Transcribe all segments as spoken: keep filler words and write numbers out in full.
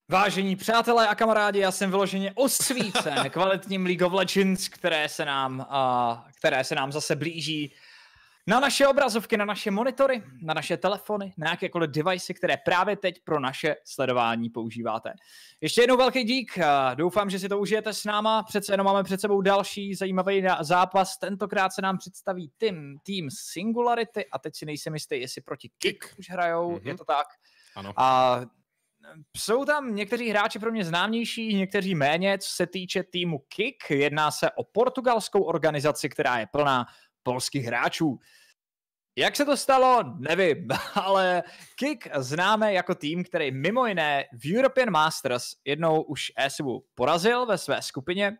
Vážení přátelé a kamarádi, já jsem vyloženě osvícen kvalitním League of Legends, které se nám, uh, které se nám zase blíží na naše obrazovky, na naše monitory, na naše telefony, na jakékoliv devicey, které právě teď pro naše sledování používáte. Ještě jednou velký dík, uh, doufám, že si to užijete s náma, přece jenom máme před sebou další zajímavý zápas, tentokrát se nám představí tým, tým Singularity a teď si nejsem jistý, jestli proti Kick už hrajou, mm-hmm. Je to tak? Ano. A jsou tam někteří hráči pro mě známější, někteří méně, co se týče týmu Kick. Jedná se o portugalskou organizaci, která je plná polských hráčů. Jak se to stalo, nevím, ale Kick známe jako tým, který mimo jiné v European Masters jednou už e-subu porazil ve své skupině.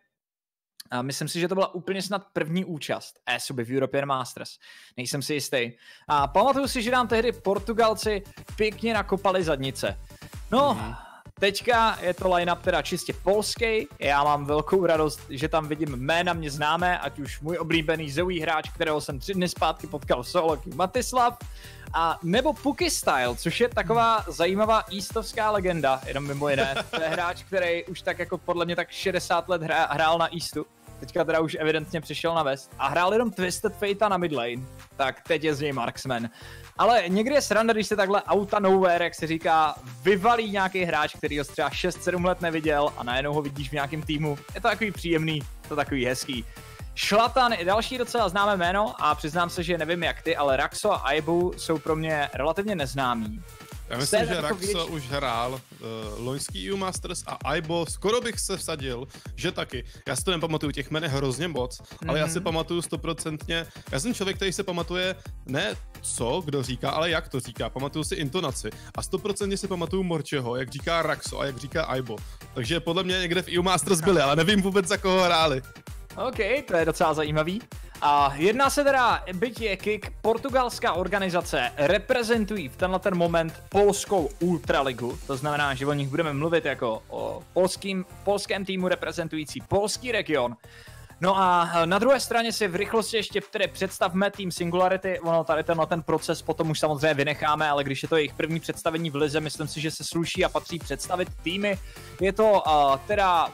A myslím si, že to byla úplně snad první účast e-suby v European Masters. Nejsem si jistý. A pamatuju si, že nám tehdy Portugalci pěkně nakopali zadnice. No, mm. teďka je to line-up teda čistě polský. Já mám velkou radost, že tam vidím jména mě známé, ať už můj oblíbený zoují hráč, kterého jsem tři dny zpátky potkal v solo, Matislav, a nebo Puky Style, což je taková zajímavá eastovská legenda, jenom mimo jiné. To je hráč, který už tak jako podle mě tak šedesát let hra, hrál na Eastu. Teďka teda už evidentně přišel na West a hrál jenom Twisted Fate na midlane, tak teď je z něj marksman. Ale někdy je sranda, když se takhle auta nowhere, jak se říká, vyvalí nějaký hráč, který ho třeba šest sedm let neviděl a najednou ho vidíš v nějakém týmu. Je to takový příjemný, to takový hezký. Šlatan je další docela známé jméno a přiznám se, že nevím jak ty, ale Raxo a Aibu jsou pro mě relativně neznámí. Já myslím, že Raxo věč... už hrál uh, loňský E U Masters a Aibo, skoro bych se vsadil, že taky. Já si to nepamatuju, těch jmen je hrozně moc, mm-hmm. ale já si pamatuju stoprocentně, já jsem člověk, který se pamatuje ne co, kdo říká, ale jak to říká, pamatuju si intonaci a stoprocentně si pamatuju Morčeho, jak říká Raxo a jak říká Aibo. Takže podle mě někde v E U Masters byli, ale nevím vůbec, za koho hráli. OK, to je docela zajímavý. A jedná se teda, byť je Kick, portugalská organizace, reprezentují v tenhle ten moment polskou ultraligu, to znamená, že o nich budeme mluvit jako o polským, polském týmu reprezentující polský region. No a na druhé straně si v rychlosti ještě tedy představme tým Singularity, ono tady tenhle ten proces potom už samozřejmě vynecháme, ale když je to jejich první představení v lize, myslím si, že se sluší a patří představit týmy. Je to uh, teda...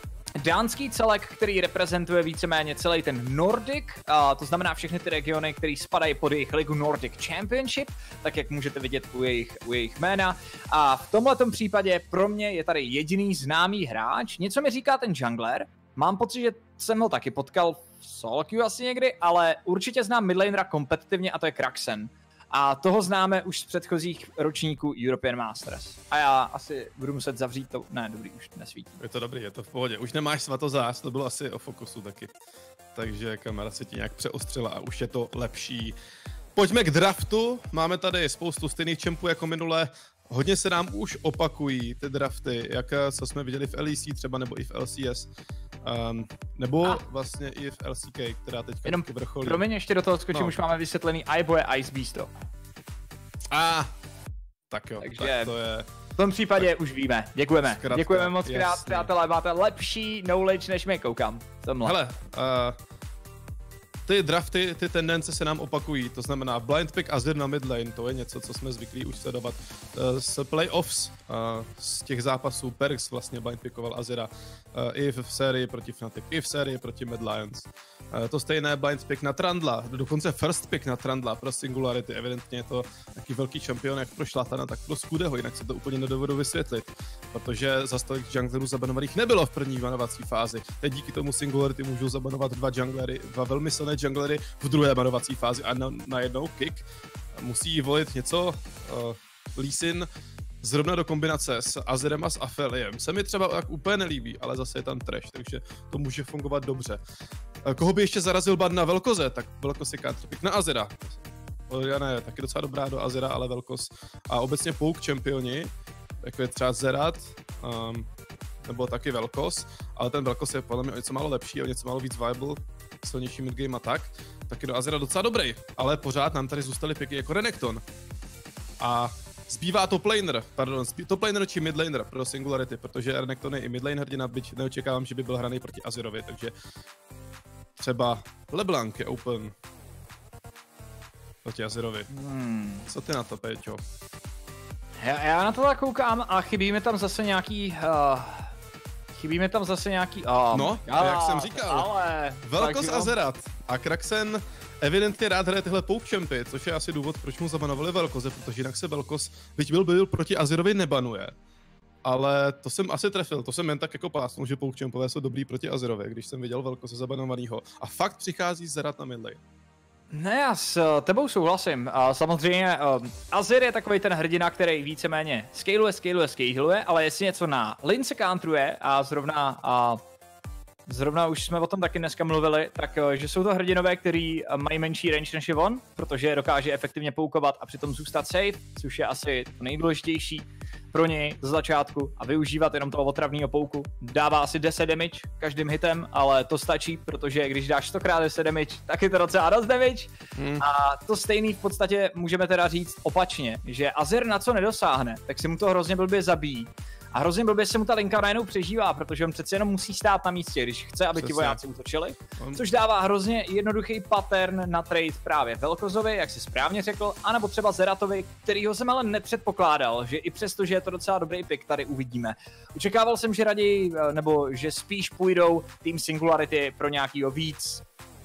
dánský celek, který reprezentuje víceméně celý ten Nordic, a to znamená všechny ty regiony, které spadají pod jejich ligu Nordic Championship, tak jak můžete vidět u jejich, u jejich jména. A v tomhletom případě pro mě je tady jediný známý hráč. Něco mi říká ten jungler. Mám pocit, že jsem ho taky potkal v solo queue asi někdy, ale určitě znám midlanera kompetitivně a to je Kraxen. A toho známe už z předchozích ročníků European Masters. A já asi budu muset zavřít to... Ne, dobrý, už nesvítí. Je to dobrý, je to v pohodě. Už nemáš svatozář, to bylo asi o fokusu taky. Takže kamera se ti nějak přeostřila a už je to lepší. Pojďme k draftu. Máme tady spoustu stejných čempů jako minule. Hodně se nám už opakují ty drafty, jak co jsme viděli v L E C třeba, nebo i v L C S. Um, nebo ah. vlastně i v L C K, která teďka jenom vrcholí. Promiň, ještě do toho skočím, no. Už máme vysvětlený Aibo je Ice Beasto. A, ah, tak jo, takže tak to je... v tom případě tak už víme. Děkujeme. Zkrátka, Děkujeme moc krát, přátelé, máte lepší knowledge než my, koukám. Hele, uh, ty drafty, ty tendence se nám opakují, to znamená blind pick Azir na mid lane, to je něco, co jsme zvyklí už sledovat z playoffs, z těch zápasů. Perks vlastně blind pickoval Azira i v sérii proti Fnatic, i v sérii proti Mad Lions. To stejné blind pick na Trundla, dokonce first pick na Trundla pro Singularity, evidentně je to taký velký šampion jak pro Šlatana, tak pro Skudeho, jinak se to úplně nedovedu vysvětlit, protože za tolik junglerů zabanovaných nebylo v první banovací fázi. Teď díky tomu Singularity můžou zabanovat dva junglery, dva velmi silné junglery v druhé banovací fázi a na, na jednou Kick musí volit něco uh, Lee Sin zrovna do kombinace s Azirem a s Apheliem. Se mi třeba tak úplně nelíbí, ale zase je tam trash, takže to může fungovat dobře. Uh, koho by ještě zarazil ban na Velkoze, tak Velkos je counterpick na Azira. Oriana je taky docela dobrá do Azira, ale Velkos a obecně Pouk čempioni, jako je třeba Zerat, um, nebo taky Velkos, ale ten Velkos je podle mě o něco málo lepší, o něco málo víc viable, silnější midgame a tak, tak je do Azira docela dobrý, ale pořád nám tady zůstaly piky jako Renekton. A zbývá top laner, pardon, top laner či midlaner pro Singularity, protože Renekton je i midlane hrdina, byť neočekávám, že by byl hraný proti Azirovi, takže třeba LeBlanc je open proti Azirovi. Hmm. Co ty na to, Péťo? Já, já na tohle koukám a chybí mi tam zase nějaký... Uh, chybí mi tam zase nějaký... Um, no, já, jak jsem říkal, ale, Velkos a Zerat. A Kraxen evidentně rád hraje tyhle poke champy, což je asi důvod, proč mu zabanovali Velkoze, protože jinak se Velkos, byť byl byl proti Azirovi, nebanuje. Ale to jsem asi trefil, to jsem jen tak jako plásnul, že poke champové jsou dobrý proti Azirovi, když jsem viděl Velkose zabanovanýho. A fakt přichází Zerat na midlane. Ne, já s tebou souhlasím. A samozřejmě um, Azir je takový ten hrdina, který víceméně scaluje, scaluje, scaluje, ale jestli něco na lince countruje a zrovna a zrovna už jsme o tom taky dneska mluvili, tak že jsou to hrdinové, kteří mají menší range než je on, protože je dokáže efektivně poukovat a přitom zůstat safe, což je asi to nejdůležitější pro něj z začátku a využívat jenom toho otravného pouku. Dává asi deset damage každým hitem, ale to stačí, protože když dáš stokrát deset damage, tak je to docela dost damage. Hmm. A to stejný v podstatě můžeme teda říct opačně, že Azir na co nedosáhne, tak si mu to hrozně blbě zabíjí. A hrozně blbě se mu ta linka najednou přežívá, protože on přece jenom musí stát na místě, když chce, aby ti vojáci útočili. Což dává hrozně jednoduchý pattern na trade právě Velkozovi, jak si správně řekl, anebo třeba Zeratovi, kterýho jsem ale nepředpokládal, že i přesto, že je to docela dobrý pick, tady uvidíme. Očekával jsem, že raději, nebo že spíš půjdou Team Singularity pro nějakýho víc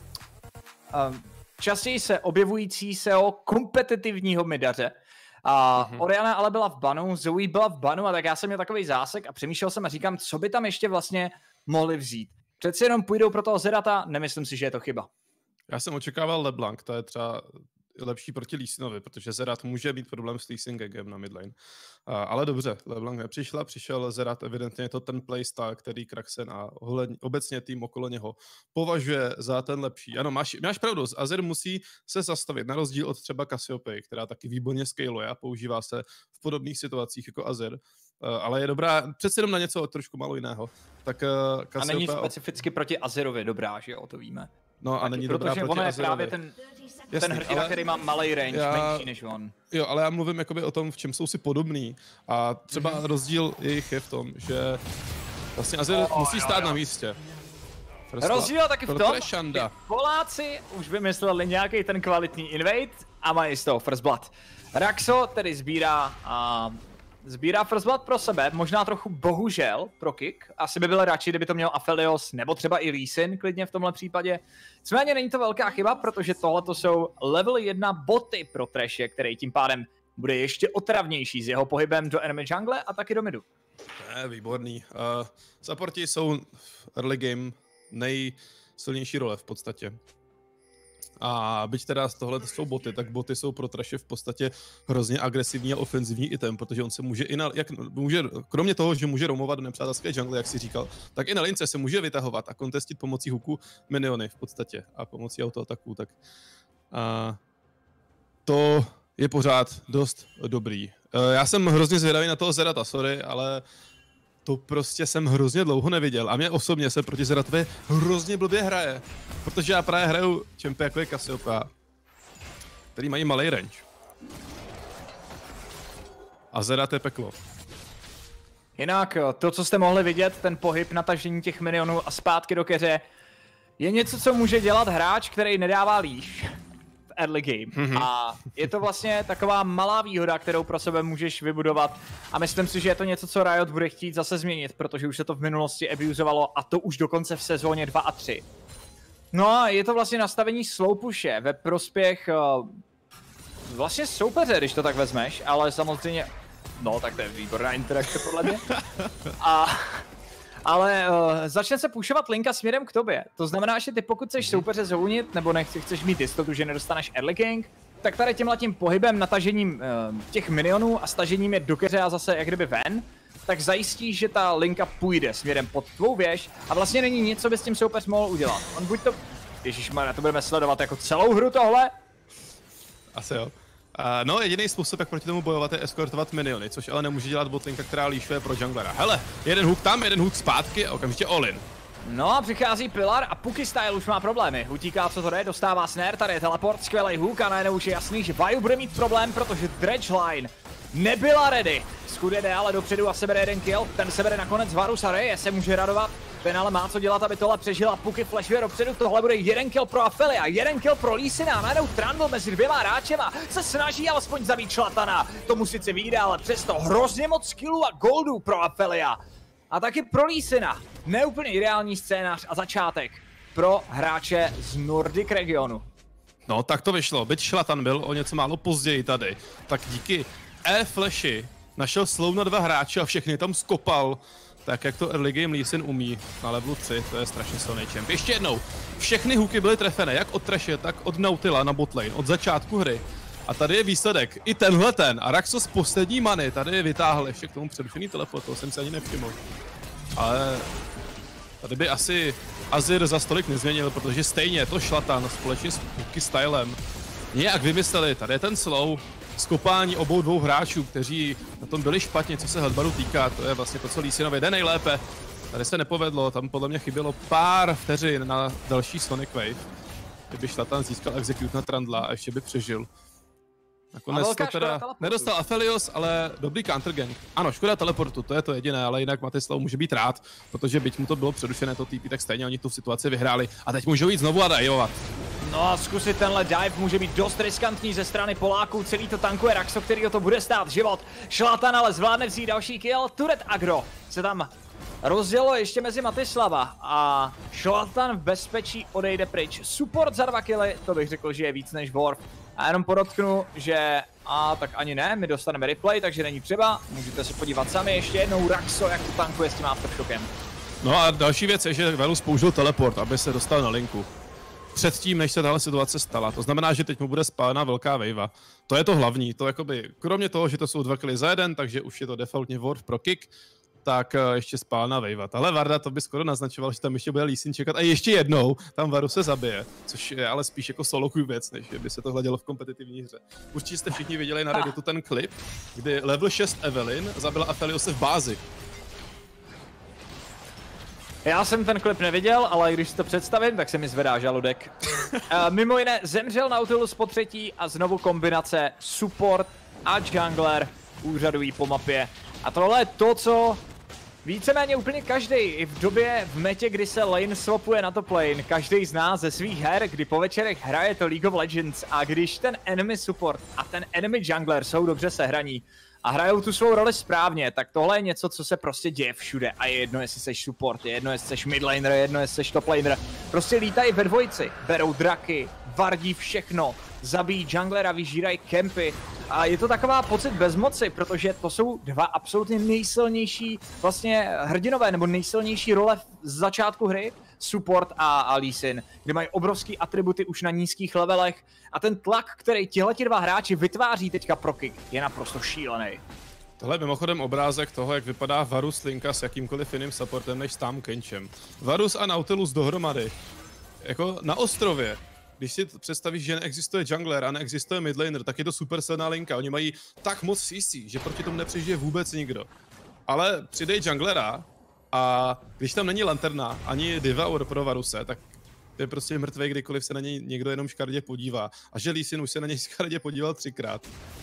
um, častěji se objevující se o kompetitivního midaře. A mm-hmm. Orianna ale byla v banu, Zoe byla v banu a tak já jsem měl takový zásek a přemýšlel jsem a říkám, co by tam ještě vlastně mohli vzít. Přeci jenom půjdou pro toho Zerata, nemyslím si, že je to chyba. Já jsem očekával LeBlanc, to je třeba lepší proti Lee Sinovi, protože Zerat může mít problém s Lee Singem na midlane. Uh, ale dobře, LeBlanc nepřišla, přišel Zerat, evidentně je to ten playstyle, který Kraxen a obecně tým okolo něho považuje za ten lepší. Ano, máš, máš pravdu, Azir musí se zastavit, na rozdíl od třeba Cassiopeia, která taky výborně scaluje a používá se v podobných situacích jako Azir. Uh, ale je dobrá, přece jenom na něco trošku malo jiného. Tak, uh, Cassiopeia... A není specificky proti Azirovi dobrá, že jo, to víme. No a není dobrá proti Azirovi. Protože ono je právě ten, Jasný, ten hrdina, ale... který má malý range, já... menší než on. Jo, ale já mluvím jakoby o tom, v čem jsou si podobný. A třeba mm-hmm. rozdíl jejich je v tom, že vlastně Azir oh, musí stát jo, jo. na místě. First rozdíl taky v tom, že Poláci už vymysleli nějaký ten kvalitní invade a mají z toho First Blood. Raxo tedy sbírá a Sbírá First Blood pro sebe, možná trochu bohužel pro Kick. Asi by byl radši, kdyby to měl Aphelios nebo třeba i Lee Sin klidně v tomhle případě. Nicméně není to velká chyba, protože tohle to jsou level jedna boty pro Trashe, který tím pádem bude ještě otravnější s jeho pohybem do enemy jungle a taky do midu. Ne, výborný. Uh, supporti jsou v early game nejsilnější role v podstatě. A byť teda tohle jsou boty, tak boty jsou pro Trashe v podstatě hrozně agresivní a ofenzivní item, protože on se může i na, jak může, kromě toho, že může roamovat do nepřátelské jungle, jak si říkal, tak i na lince se může vytahovat a kontestit pomocí hooku miniony v podstatě a pomocí autoataků, tak a to je pořád dost dobrý. Já jsem hrozně zvědavý na toho Zerata, sorry, ale to prostě jsem hrozně dlouho neviděl a mě osobně se proti Zeratovi hrozně blbě hraje, protože já právě hraju čempy jako je Cassiopeia, který mají malý range. A Zerat je peklo. Jinak to, co jste mohli vidět, ten pohyb natažení těch minionů a zpátky do keře, je něco, co může dělat hráč, který nedává líš v early game. Mm-hmm. A je to vlastně taková malá výhoda, kterou pro sebe můžeš vybudovat. A myslím si, že je to něco, co Riot bude chtít zase změnit, protože už se to v minulosti abusovalo a to už dokonce v sezóně dva a tři. No a je to vlastně nastavení slow pushe ve prospěch uh, vlastně soupeře, když to tak vezmeš, ale samozřejmě, no tak to je výborná interakce podle mě. A, ale uh, začne se pushovat linka směrem k tobě. To znamená, že ty pokud chceš soupeře zounit, nebo nechci, chceš mít jistotu, že nedostaneš early king, tak tady tímhletím pohybem, natažením uh, těch minionů a stažením je do keře a zase jak kdyby ven, tak zajistíš, že ta linka půjde směrem pod tvou věž a vlastně není nic, co by s tím soupeř mohl udělat. On buď to... Ježišmarja, to budeme sledovat jako celou hru tohle? Asi jo. Uh, no, jediný způsob, jak proti tomu bojovat, je eskortovat miniony, což ale nemůže dělat botlinka, která líšuje pro junglera. Hele, jeden hook tam, jeden hook zpátky a okamžitě all-in. No a přichází Pilar a Puky Style už má problémy. Utíká, co to jde, dostává snare, tady je teleport, skvělej hook a najednou už je jasný, že Vaju bude mít problém, protože Dredge Line nebyla ready. Skud jde ale dopředu a sebere jeden kill, ten sebere nakonec Varus a Reje se může radovat. Ten ale má co dělat, aby tohle přežila. Puky flashuje dopředu, tohle bude jeden kill pro Afelia, jeden kill pro Lísina a najednou Trundle mezi dvěma hráčema se snaží alespoň zabít Šlatana. Tomu sice vyjde, ale přesto hrozně moc skillů a goldů pro Afelia. A taky pro Lísina. Neúplně ideální scénář a začátek pro hráče z Nordic regionu. No, tak to vyšlo. Byť Šlatan byl o něco málo později tady, tak díky E-flashi našel slow na dva hráče a všechny tam skopal. Tak jak to early game Lee Sin umí na levelu tři, to je strašně silný champ. Ještě jednou, všechny hooky byly trefené, jak od Trashe, tak od Nautila na botlane, od začátku hry. A tady je výsledek, i tenhle ten, Araxos poslední many, tady vytáhl ještě k tomu přerušený teleport, to jsem si ani nevšiml. Ale tady by asi Azir za stolik nezměnil, protože stejně to Šlatan společně s hooky stylem nějak vymysleli, tady je ten slow, skopání obou dvou hráčů, kteří na tom byli špatně, co se headbaru týká, to je vlastně to, co Lee Sinovi jde nejlépe. Tady se nepovedlo, tam podle mě chybělo pár vteřin na další Sonic Wave. Kdyby Šlatan získal execute na Trundla a ještě by přežil. Nakonec to teda nedostal Aphelios, ale dobrý countergang. Ano, škoda teleportu, to je to jediné, ale jinak Matislav může být rád, protože byť mu to bylo přerušené to T P, tak stejně oni tu situaci vyhráli a teď můžou jít znovu a dajovat. No a zkusit tenhle dive může být dost riskantní ze strany Poláků, celý to tankuje Raxo, který o to bude stát život. Šlatan ale zvládne vzít další kill, Turret Agro se tam rozdělo ještě mezi Matislava a Šlatan v bezpečí odejde pryč. Support za dva killy, to bych řekl, že je víc než Worf. A jenom podotknu, že a tak ani ne, my dostaneme replay, takže není třeba, můžete se podívat sami ještě jednou Raxo, jak to tankuje s tím aftershockem. No a další věc je, že Velus použil teleport, aby se dostal na linku. Předtím, než se tahle situace stala. To znamená, že teď mu bude spálena velká wave. To je to hlavní, to jakoby, kromě toho, že to jsou dva killy za jeden, takže už je to defaultně Worf pro kick, tak ještě spálena wave. Tahle Varda to by skoro naznačoval, že tam ještě bude Lee Sin čekat a ještě jednou tam Varu se zabije, což je ale spíš jako solo queue věc, než by se to hledělo v kompetitivní hře. Určitě jste všichni viděli na Redditu ten klip, kdy level šest Evelyn zabila Apheliose v bázi. Já jsem ten klip neviděl, ale když si to představím, tak se mi zvedá žaludek. uh, mimo jiné zemřel Nautilus po třetí a znovu kombinace support a jungler úřadují po mapě. A tohle je to, co víceméně úplně každý i v době v metě, kdy se lane swapuje na top lane, každý z nás ze svých her, kdy po večerech hraje to League of Legends a když ten enemy support a ten enemy jungler jsou dobře sehraní a hrajou tu svou roli správně, tak tohle je něco, co se prostě děje všude a je jedno, jestli seš support, je jedno, jestli seš midlaner, je jedno, jestli seš top laner. Prostě lítají ve dvojici, berou draky, vardí všechno, zabijí junglera, vyžírají kempy a je to taková pocit bezmoci, protože to jsou dva absolutně nejsilnější vlastně hrdinové nebo nejsilnější role z začátku hry, support a, a Lee Sin, kde mají obrovský atributy už na nízkých levelech a ten tlak, který tihleti dva hráči vytváří teďka pro kick, je naprosto šílený. Tohle je mimochodem obrázek toho, jak vypadá Varus linka s jakýmkoliv jiným supportem než s Tahm Kenchem. Varus a Nautilus dohromady, jako na ostrově. Když si představíš, že neexistuje jungler a neexistuje midlaner, tak je to super silná linka. Oni mají tak moc C C, že proti tomu nepřežije vůbec nikdo. Ale přidej junglera a když tam není lanterna ani Devour pro Varuse, tak je prostě mrtvej, kdykoliv se na něj někdo jenom škardě podívá. A že Lee Sin už se na něj škardě podíval třikrát.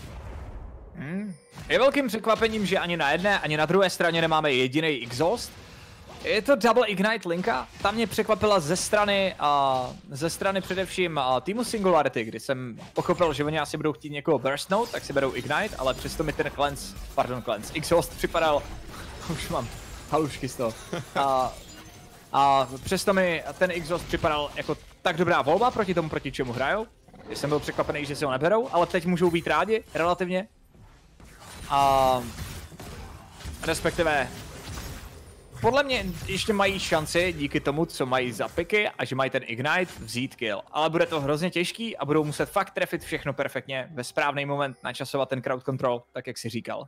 Hmm. Je velkým překvapením, že ani na jedné, ani na druhé straně nemáme jediný exhaust. Je to double ignite linka, ta mě překvapila ze strany, uh, ze strany především uh, týmu Singularity, kdy jsem pochopil, že oni asi budou chtít někoho burstnout, tak si berou ignite, ale přesto mi ten cleanse, pardon cleanse, exhaust připadal, už mám halušky z toho. Uh, a přesto mi ten exhaust připadal jako tak dobrá volba proti tomu, proti čemu hrajou. Jsem byl překvapený, že si ho neberou, ale teď můžou být rádi, relativně. A respektive podle mě ještě mají šanci díky tomu, co mají za piky a že mají ten ignite vzít kill. Ale bude to hrozně těžký a budou muset fakt trefit všechno perfektně ve správný moment, načasovat ten crowd control, tak jak si říkal.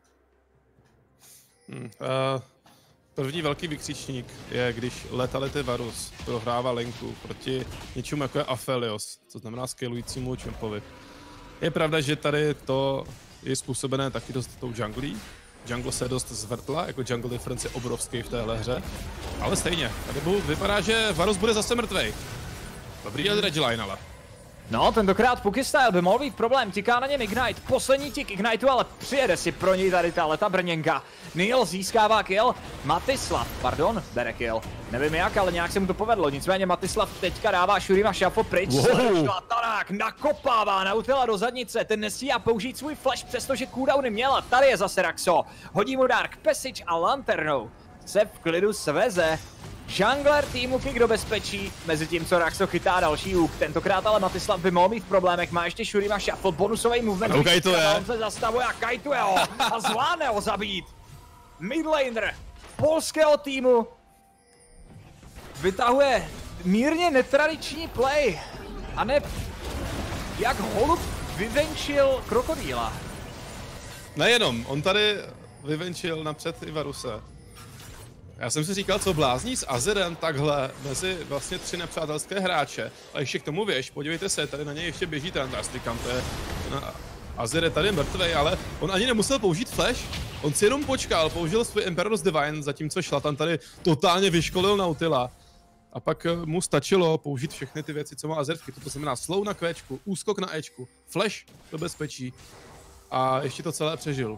Hmm, uh, první velký vykřičník je, když Lethality Varus prohrává linku proti něčemu jako je Aphelios, co znamená scalujícímu champovi. Je pravda, že tady to je způsobené taky dost tou junglí. Jungle se dost zvrtla, jako jungle difference je obrovský v téhle hře. Ale stejně, tady vypadá, že Varus bude zase mrtvej. Dobrý je Dredgeline, ale. No, tentokrát Pukistyle by mohl být problém, tiká na něm Ignite, poslední tik Igniteu, ale přijede si pro něj tady ta leta Brněnka. Neil získává kill, Matislav, pardon, bere kill. Nevím jak, ale nějak se mu to povedlo, nicméně Matislav teďka dává Shurima Shuffle pryč. Wow. Tanák nakopává Nautila do zadnice, ten nestíhá použít svůj flash, přestože cooldowny měla. Tady je zase Raxo, hodí mu Dark Passage a Lanternou se v klidu sveze. Jungler týmu Kick do bezpečí, mezi tím co Raxo chytá další úk, tentokrát ale Matislav by mohl mít v problémech, má ještě Shurima Shuffle, bonusový movement, on se zastavuje a kajtuje ho a zvládne ho zabít. Midlaner polského týmu vytahuje mírně netradiční play a ne jak holub vyvenčil krokodýla. Nejenom, on tady vyvenčil napřed i Varuse. Já jsem si říkal, co blázní s Azirem takhle mezi vlastně tři nepřátelské hráče. A ještě k tomu věš, podívejte se, tady na něj ještě běží Trantastikam, to je... Azir je tady mrtvej, ale on ani nemusel použít flash, on si jenom počkal, použil svůj Emperor's Divine, zatímco Šlatan tady totálně vyškolil Nautila. A pak mu stačilo použít všechny ty věci, co má Azir v kytu, to znamená slow na Qčku, úskok na Ečku, flash do bezpečí a ještě to celé přežil.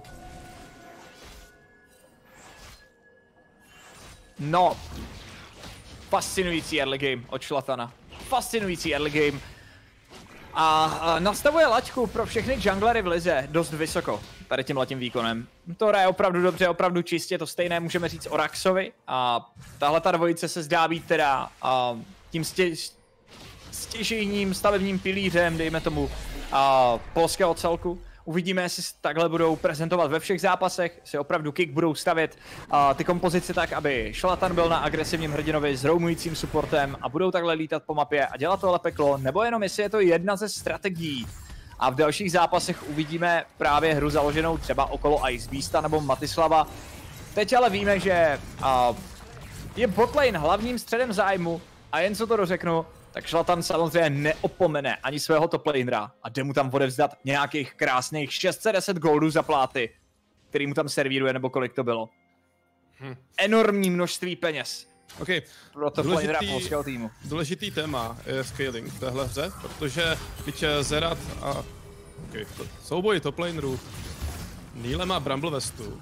No, fascinující early game od Šlatana. Fascinující early game. A, a nastavuje laťku pro všechny junglery v lize dost vysoko, tady tímhletím výkonem. To hraje opravdu dobře, opravdu čistě, to stejné můžeme říct o Raxovi. A tahle ta dvojice se zdá být teda a, tím stě, stěžejním stavebním pilířem, dejme tomu, a, polského celku. Uvidíme, jestli takhle budou prezentovat ve všech zápasech, si opravdu Kick budou stavět uh, ty kompozice tak, aby Šlatan byl na agresivním hrdinovi s roamujícím supportem a budou takhle lítat po mapě a dělat tohle peklo, nebo jenom jestli je to jedna ze strategií. A v dalších zápasech uvidíme právě hru založenou třeba okolo Ice Beasta nebo Matislava. Teď ale víme, že uh, je botlane hlavním středem zájmu a jen co to dořeknu, tak Šlatan samozřejmě neopomene ani svého toplanera a jde mu tam odevzdat nějakých krásných šest set deset goldů za pláty, který mu tam servíruje, nebo kolik to bylo. Hm. Enormní množství peněz. Okay. Pro toplanera polského týmu. Důležitý téma je scaling v téhle hře, protože když Zerat a okay, to, souboj toplanerů, Neil má Bramble Vestu.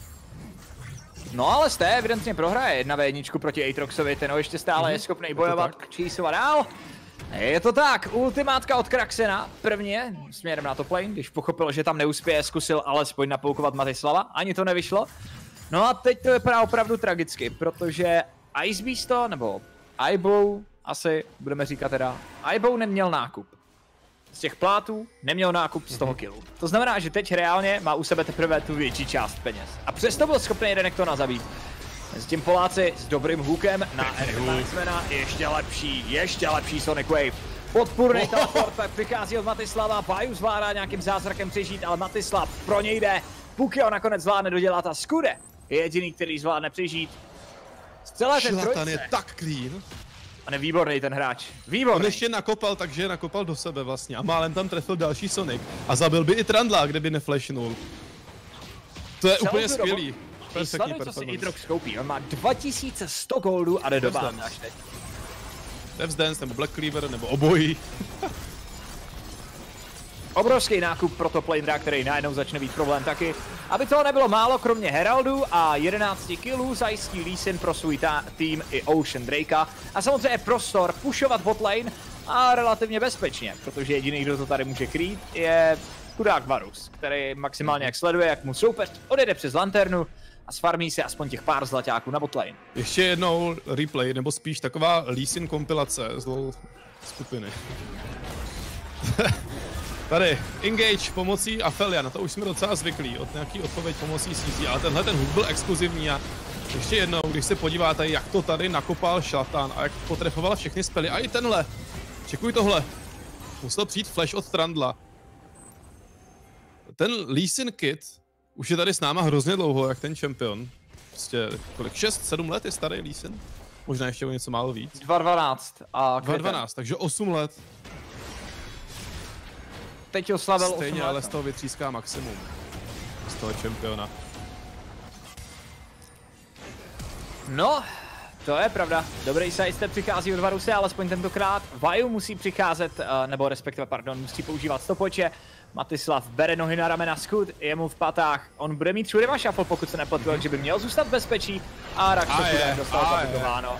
No ale jste evidentně prohraje jedna vé jedna proti Aatroxovi, ten ho ještě stále mm-hmm. je schopný bojovat, čísovat dál. Je to tak, ultimátka od Kraxena, prvně směrem na top lane, když pochopil, že tam neuspěje, zkusil alespoň napoukovat Matislava, ani to nevyšlo. No a teď to vypadá opravdu tragicky, protože Ice Beasto, nebo Aibo, asi budeme říkat teda, Aibo neměl nákup. Z těch plátů neměl nákup z toho killu. To znamená, že teď reálně má u sebe teprve tu větší část peněz. A přesto byl schopný Renektona zabít. S tím Poláci s dobrým hookem na Ericmana ještě lepší, ještě lepší Sonic Wave. Podpůrný teleport tak přichází od Matislava, Baju zvládá nějakým zázrakem přežít, ale Matislav pro něj jde. Puky ho nakonec zvládne dodělat a Skude je jediný, který zvládne přežít. Celé ten Šlatan je tak clean. A nevýborný ten hráč, výborný. On ještě nakopal, takže nakopal do sebe vlastně a málem tam trefil další Sonic a zabil by i Trundla, kdyby neflashnul. To je celou úplně skvělý. Perfektní performance. Co si Aatrox koupí, on má dva tisíce sto goldů a jde do báze až teď. Death's Dance nebo Black Cleaver nebo obojí. Obrovský nákup pro toplanera, který najednou začne být problém taky. Aby toho nebylo málo, kromě Heraldu a jedenácti killů zajistí Lee Sin pro svůj tým i Ocean Drakea. A samozřejmě prostor pushovat botlane a relativně bezpečně, protože jediný, kdo to tady může krýt, je chudák Varus, který maximálně jak sleduje, jak mu soupeř odjede přes lanternu a sfarmí si aspoň těch pár zlaťáků na botlane. Ještě jednou replay, nebo spíš taková Lee Sin kompilace z LoL skupiny. Tady, engage pomocí Afelia, na to už jsme docela zvyklí, od nějaký odpověď pomocí C C, ale tenhle ten hook byl exkluzivní a ještě jednou, když se podíváte, jak to tady nakopal Šlatan a jak potrefoval všechny spely, a i tenhle, čekuj tohle, musel přijít flash od Trundla. Ten Lee Sin kit už je tady s náma hrozně dlouho, jak ten champion, prostě kolik, šest sedm let je starý Lee Sin? Možná ještě o něco málo víc. dva dvanáct a dva dvanáct, takže osm let. Teď oslavil stejně, ale z toho vytříská maximum. Z toho čempiona. No, To je pravda. Dobrý sidestep přichází od Varuse, alespoň tentokrát. Vaju musí přicházet, nebo respektive, pardon, musí používat stopoče. Matislav bere nohy na ramena, Skud je mu v patách. On bude mít Shurima Shuffle, pokud se nepletu, takže by měl zůstat v bezpečí. A Rakšo dostal zabitováno.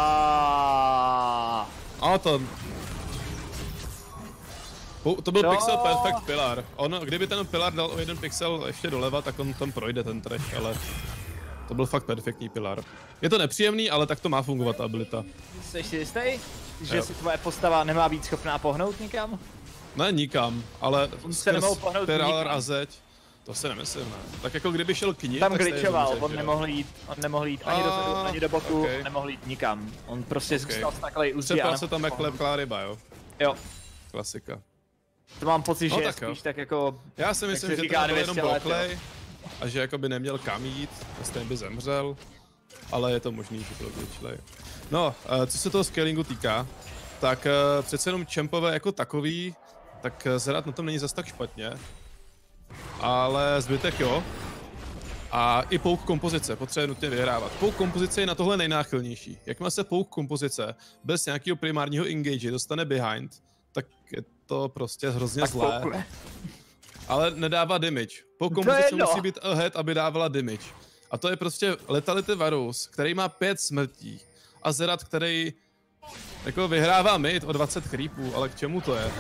A A to... To byl to... Pixel Perfect Pillar. On, kdyby ten Pillar dal o jeden pixel ještě doleva, tak on tam projde ten trash, ale... To byl fakt perfektní Pillar. Je to nepříjemný, ale tak to má fungovat ta abilita. Jsi si jistý, že jo. si tvoje postava nemá být schopná pohnout nikam? Ne, nikam, ale skrz Pillar a zeď, to si nemyslím, ne. Tak jako kdyby šel k ní, tam glitchoval, on nemohl jít, on nemohl jít ani a, dozadu, ani do boku, okay. nemohl jít nikam. On prostě okay. zůstal staklej úzdí. Přepal se tam jak lepklá ryba, jo? Jo. Klasika. To mám pocit, no, že tak je spíš tak jako... Já si myslím, že to byl jenom bloklej a že jako by neměl kam jít, stejně by zemřel, ale je to možný, že byl glitchlej. No, co se toho scalingu týká, tak přece jenom čempové jako takový, tak Zerat na tom není zas tak špatně, ale zbytek jo. A i pouk kompozice potřebuje nutně vyhrávat. Pouk kompozice je na tohle nejnáchylnější. Jakmile se pouk kompozice bez nějakého primárního engage dostane behind, tak je to prostě hrozně tak zlé. Poukle. Ale nedává damage. Pouk kompozice musí být ahead, aby dávala damage. A to je prostě Lethality Varus, který má pět smrtí. A Zerat, který jako vyhrává mid o dvacet creepů, ale k čemu to je?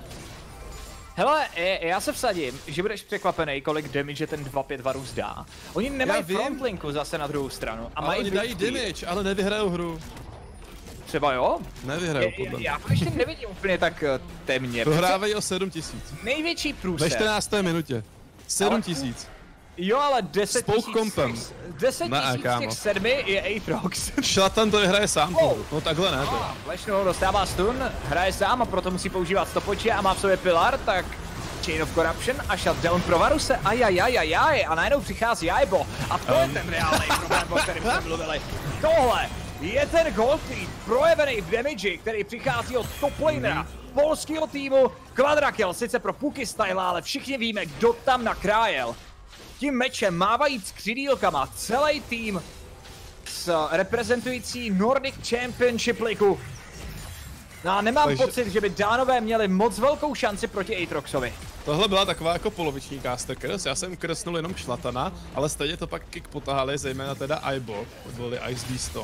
Hele, já se vsadím, že budeš překvapený, kolik damage ten dva pět Varus dá. Oni nemají frontlinku zase na druhou stranu. A mají oni dají damage, ale nevyhrajou hru. Třeba jo? Nevyhrajou podle mě. Já to ještě nevidím úplně tak temně. Prohrávají o sedm tisíc. Největší průser. Ve čtrnácté minutě. sedm tisíc. Jo, ale deset tisíc. deset tisíc z těch sedmi je Aatrox. Šlatan to nehraje sám, oh. No takhle ne. Oh, Lešnou dostává stun, hraje sám a proto musí používat stopoče a má v sobě Pillar, tak Chain of Corruption a shutdown pro Varuse, ajajajajaj, a najednou přichází Aibo. A to um. je ten reálný problém, o kterém jsme mluvili. Tohle je ten Goldfeed, projevený v damage, který přichází od toplanera mm. polského týmu. Quadrakill, sice pro Puky Style, ale všichni víme, kdo tam nakrájel. Tím mečem mávají s křidílkama celý tým s reprezentující Nordic Championship ligu. No a nemám Takže... pocit, že by Dánové měli moc velkou šanci proti Aatroxovi. Tohle byla taková jako poloviční caster curse, já jsem kresnul jenom Šlatana, ale stejně to pak kick potahali, zejména teda Aibo, to byli Ice Beast.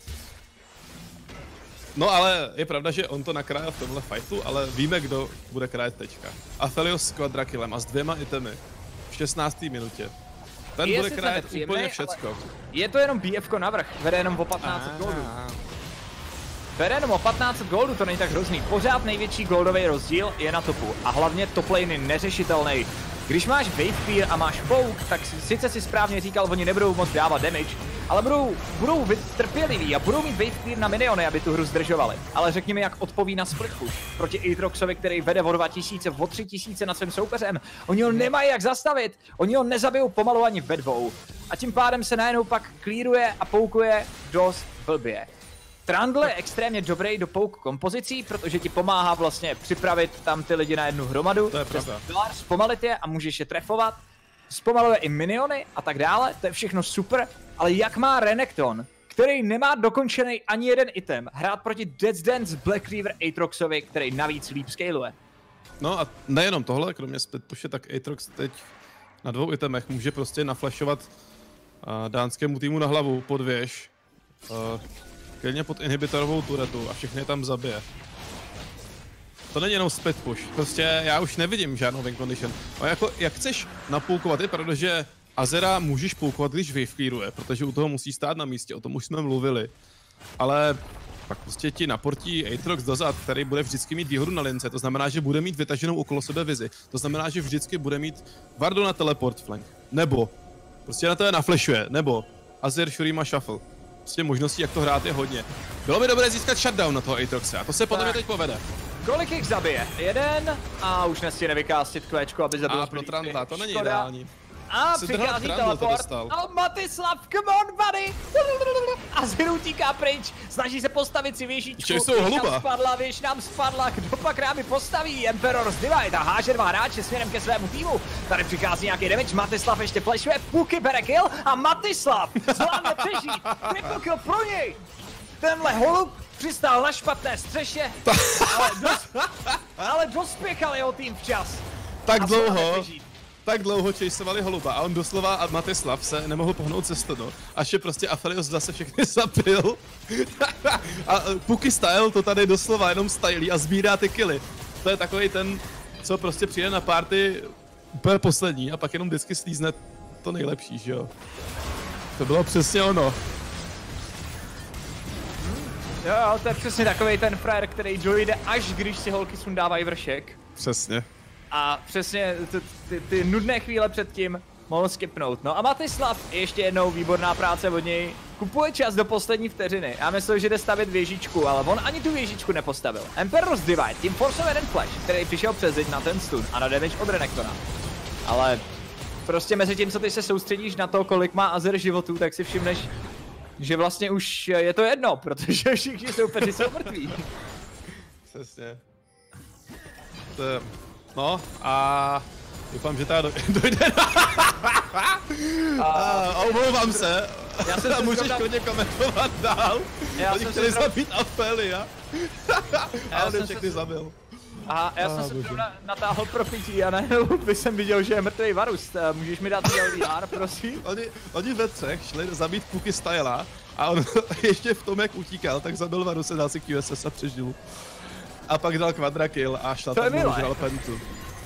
No ale je pravda, že on to nakrájel v tomhle fightu, ale víme, kdo bude krájet teďka. Aphelios s Quadrakillem a s dvěma itemy. V šestnácté minutě. Ten je bude krájet úplně všecko. Je to jenom B F ko navrch, vede jenom o patnáct goldů. Vede jenom o patnáct goldů, to není tak hrozný. Pořád největší goldový rozdíl je na topu. A hlavně top lane je neřešitelný. Když máš Wave Fear a máš Pouk, tak sice si správně říkal, oni nebudou moc dávat damage, ale budou, budou trpěliví a budou mít Wave Fear na miniony, aby tu hru zdržovali. Ale řekni mi, jak odpoví na split push proti Aatroxovi, který vede o dva tisíce, o tři tisíce nad svým soupeřem. Oni ho nemají jak zastavit, oni ho nezabijou pomalu ani ve dvou. A tím pádem se najednou pak klíruje a poukuje dost blbě. Trundle je extrémně dobrý do pouk kompozicí, protože ti pomáhá vlastně připravit tam ty lidi na jednu hromadu. To je pravda. Zpomalit je a můžeš je trefovat. Zpomaluje i miniony a tak dále, to je všechno super. Ale jak má Renekton, který nemá dokončený ani jeden item, hrát proti Death's Dance Black Reaver Aatroxovi, který navíc líp scaluje? No a nejenom tohle, kromě split pushe, tak Aatrox teď na dvou itemech může prostě naflashovat uh, dánskému týmu na hlavu pod věž. Uh, Klidně pod inhibitorovou turetu a všechny je tam zabije. To není jenom split push, prostě já už nevidím žádnou win condition. A jako, jak chceš napoukovat, je pravda, že Azera můžeš poukovat, když wave clearuje, protože u toho musí stát na místě, o tom už jsme mluvili. Ale pak prostě ti naportí Aatrox dozad, který bude vždycky mít výhodu na lince, to znamená, že bude mít vytaženou okolo sebe vizi. To znamená, že vždycky bude mít Vardo na teleport flank, nebo prostě na tebe naflashuje, nebo Azir Shurima Shuffle. Prostě možností, jak to hrát, je hodně. Bylo by dobré získat shutdown na toho Aatroxe a to se podle mě teď povede. Kolik jich zabije? Jeden a už nestihne vykástit kvéčko, aby zabil. A pro Trundla, to není ideální. A přichází teleport. A Matislav, come on buddy! A Zir utíká pryč, snaží se postavit si věžičku. Věž nám spadla, věž nám spadla, kdo pak rámy postaví? Emperor z Divide a háže dva hráče směrem ke svému týmu. Tady přichází nějaký damage, Matislav ještě flashuje, Puky bere kill a Matislav zvládne přežít. Triple kill pro něj. tenhle holub přistál na špatné střeše, ale, dos, ale dospěchal jeho tým včas. Tak dlouho, tak dlouho chaseovali holuba a on doslova a Matislav se nemohl pohnout cestou, no. Až je prostě Aphelios zase všechny zabil. A Puky Style to tady doslova jenom stylí a sbírá ty killy. To je takový ten, co prostě přijde na party úplně poslední a pak jenom vždycky slízne to nejlepší, že jo. To bylo přesně ono. Jo, to je přesně takovej ten frajer, který dojde, až když si holky sundávají vršek. Přesně. A přesně ty, ty, ty nudné chvíle předtím mohl skipnout. No a Matislav, ještě jednou výborná práce od něj, kupuje čas do poslední vteřiny. Já myslím, že jde stavit věžičku, ale on ani tu věžičku nepostavil. Emperor's Divide, tím forcem jeden flash, který přišel přes na ten stun a na damage od Renektona. Ale prostě mezi tím, co ty se soustředíš na to, kolik má Azir životů, tak si všimneš, že vlastně už je to jedno, protože všichni soupeři jsou mrtví. Přesně. To je... No a doufám, že ta do... dojde na... a omlouvám se. Já jsem se můžeš klidně komentovat dál. Oni chtěli zrovna... zabít Apelia. A on je všechny zabil. A já jsem se zrovna natáhl pro pití a najednou bych jsem viděl, že je mrtvý Varus. Můžeš mi dát L D R, prosím? Oni, oni ve třech šli zabít Puky Styla a on ještě v tom, jak utíkal, tak zabil Varuse, dal si Q S S a přežil. A pak dal quadra kill a šla tam udělal pentu.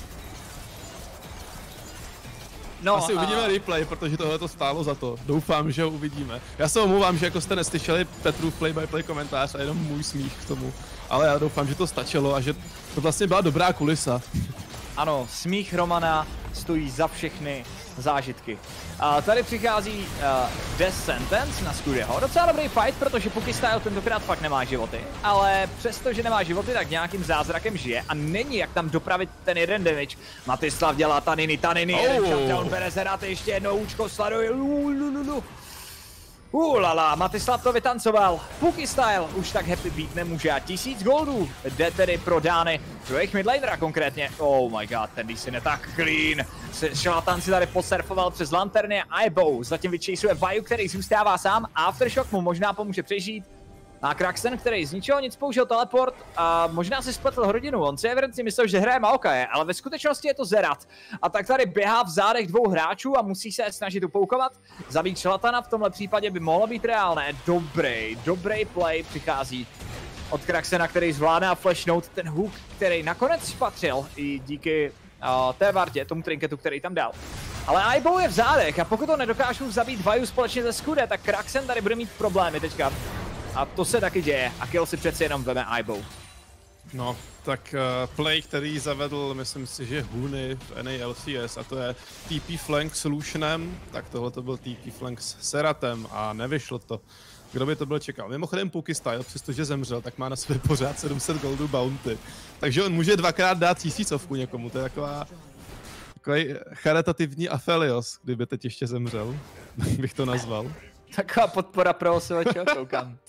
No, asi a... uvidíme replay, protože tohle to stálo za to. Doufám, že ho uvidíme. Já se omlouvám, že jako jste neslyšeli Petrův play-by-play komentář a jenom můj smích k tomu. Ale já doufám, že to stačilo a že to vlastně byla dobrá kulisa. Ano, smích Romana stojí za všechny zážitky. A tady přichází uh, Death Sentence na Skudeho. Docela dobrý fight, protože Puky Style tentokrát fakt nemá životy. Ale přesto, že nemá životy, tak nějakým zázrakem žije a není jak tam dopravit ten jeden damage. Matislav dělá taniny, taniny, oh. Jeden shutdown, bere Zerat, ještě jednou účko sleduje. Lulululu. Ulala, Matislav to vytancoval. Puky Style už tak happy být nemůže a tisíc goldů jde tedy pro Dány, pro jejich midlanera konkrétně. Oh my god, ten Lee je tak clean. Šlatan si tady posurfoval přes lanterny a Eyebow. Zatím vyčejsuje Vaju, který zůstává sám. Aftershock mu možná pomůže přežít. A Kraxen, který z ničeho nic použil teleport a možná si spletl hodinu. On si evidentně myslel, že hraje Maokaje, ale ve skutečnosti je to Zerat. A tak tady běhá v zádech dvou hráčů a musí se snažit upoukovat. Zabít Šlatana v tomhle případě by mohlo být reálné. Dobrý, dobrý play přichází od Kraxena, který zvládá flashnout ten hook, který nakonec spatřil i díky uh, té vardě, tomu trinketu, který tam dal. Ale Eyebow je v zádech a pokud to nedokážou zabít Vaju společně ze Skude, tak Kraxen tady bude mít problémy teďka. A to se taky děje a kill si přeci jenom veme Eyebow. No, tak uh, play, který zavedl, myslím si, že Huny v N A L C S a to je T P Flank Solutionem, tak tohle to byl T P Flank s Seratem a nevyšlo to. Kdo by to byl čekal? Mimochodem Puky Style, přestože zemřel, tak má na sobě pořád sedm set goldů bounty. Takže on může dvakrát dát tisícovku někomu, to je taková... Takový charitativní Aphelios, kdyby teď ještě zemřel, bych to nazval. Taková podpora pro osovačeho, koukám.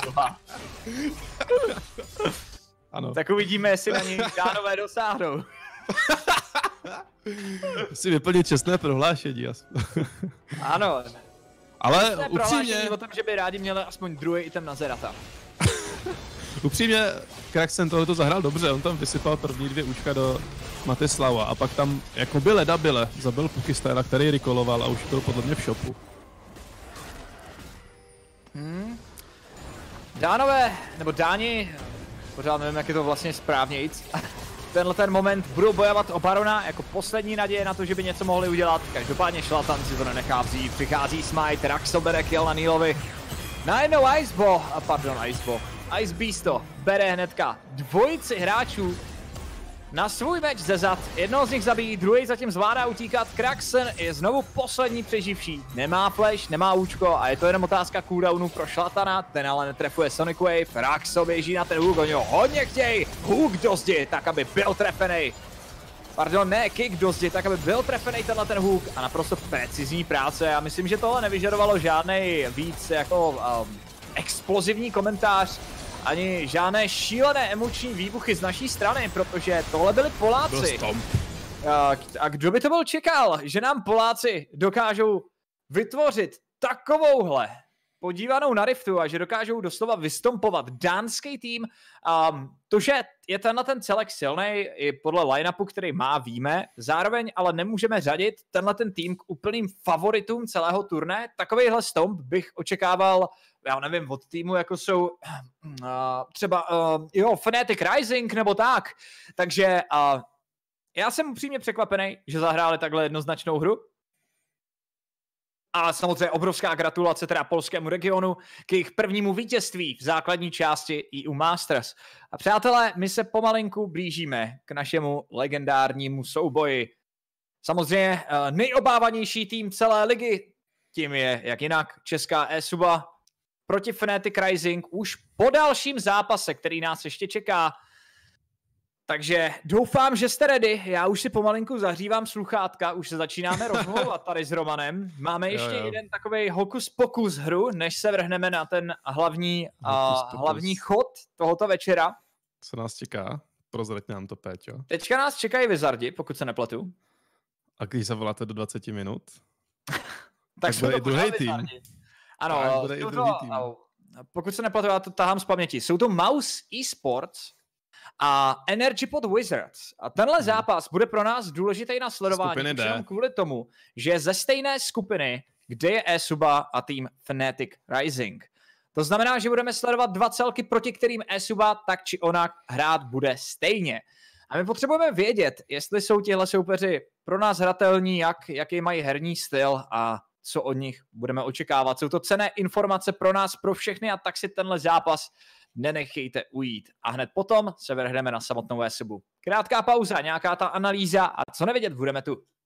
Ano. Tak uvidíme, jestli na něj Dánové dosáhnou. Musí vyplnit čestné prohlášení. Ano. Ale upřímně... o tom, že by rádi měli aspoň druhý item na Zerata. Upřímně, Kraxen tohoto zahrál dobře, on tam vysypal první dvě účka do Matislava a pak tam jakoby leda byle zabil Puky Styla, který recalloval a už byl podle mě v shopu. Hmm. Dánové, nebo Dáni, pořád nevím, jak je to vlastně správnějc. Tenhle ten moment budou bojovat o Barona jako poslední naděje na to, že by něco mohli udělat. Každopádně Šlatan si to nenechá vzít, přichází Smite, Raxo bere kill na Nilovi. Najednou Icebo, a pardon Icebo, Ice Beasto bere hnedka dvojici hráčů na svůj meč ze zad. Jednoho z nich zabíjí, druhý zatím zvládá utíkat. Kraxen je znovu poslední přeživší. Nemá flash, nemá účko a je to jenom otázka cooldownu pro Šlatana. Ten ale netrefuje Sonic Wave. Raxo běží na ten hook, oni ho hodně chtějí. Hook do zdi, tak aby byl trefený. Pardon, ne, kick do zdi, tak aby byl trefený tenhle ten hook a naprosto precizní práce. Já myslím, že tohle nevyžadovalo žádnej víc jako um, explozivní komentář. Ani žádné šílené emoční výbuchy z naší strany, protože tohle byli Poláci. A, a kdo by to byl čekal, že nám Poláci dokážou vytvořit takovouhle podívanou na Riftu a že dokážou doslova vystompovat dánský tým. Um, to, že je tenhle ten celek silný i podle line-upu, který má, víme, zároveň ale nemůžeme řadit tenhle ten tým k úplným favoritům celého turné. Takovejhle stomp bych očekával, já nevím, od týmu, jako jsou uh, třeba uh, jo, Fnatic Rising nebo tak. Takže uh, já jsem upřímně překvapený, že zahráli takhle jednoznačnou hru. A samozřejmě obrovská gratulace teda polskému regionu k jejich prvnímu vítězství v základní části E U Masters. A přátelé, my se pomalinku blížíme k našemu legendárnímu souboji. Samozřejmě nejobávanější tým celé ligy, tím je jak jinak česká eSuba proti Fnatic Rising už po dalším zápase, který nás ještě čeká. Takže doufám, že jste ready. Já už si pomalinku zahřívám sluchátka, už se začínáme rozmlouvat tady s Romanem. Máme ještě jo, jo. jeden takovej hokus pokus hru, než se vrhneme na ten hlavní, uh, hlavní chod tohoto večera. Co nás čeká? Prozrať nám to, Péťo. Teďka nás čekají Wizardi, pokud se nepletu. A když zavoláte do dvacet minut? tak tak bude i druhý tým. Ano, tak bude i druhý tým. Pokud se nepletu, já to tahám z paměti. Jsou to Mouse eSports a Energy Pod Wizards. A tenhle hmm. zápas bude pro nás důležitý na sledování, jenom kvůli tomu, že ze stejné skupiny, kde je eSuba a tým Fnatic Rising. To znamená, že budeme sledovat dva celky, proti kterým eSuba tak či onak hrát bude stejně. A my potřebujeme vědět, jestli jsou tihle soupeři pro nás hratelní, jak, jaký mají herní styl a co od nich budeme očekávat. Jsou to cenné informace pro nás, pro všechny, a tak si tenhle zápas nenechejte ujít. A hned potom se vrhneme na samotnou eSubu. Krátká pauza, nějaká ta analýza, a co nevědět, budeme tu.